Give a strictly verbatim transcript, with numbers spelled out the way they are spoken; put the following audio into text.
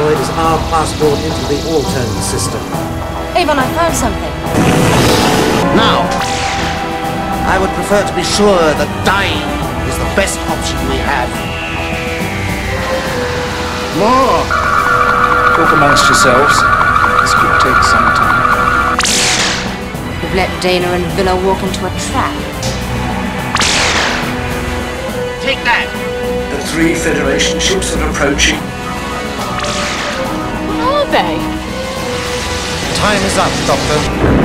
deployed as our passport into the Altone system. Avon, I found something. Now, I would prefer to be sure that dying is the best option we have. More! Talk amongst yourselves. This could take some time. We've let Dana and Villa walk into a trap. Take that! The three Federation ships are approaching. What are they? Time is up, Doctor.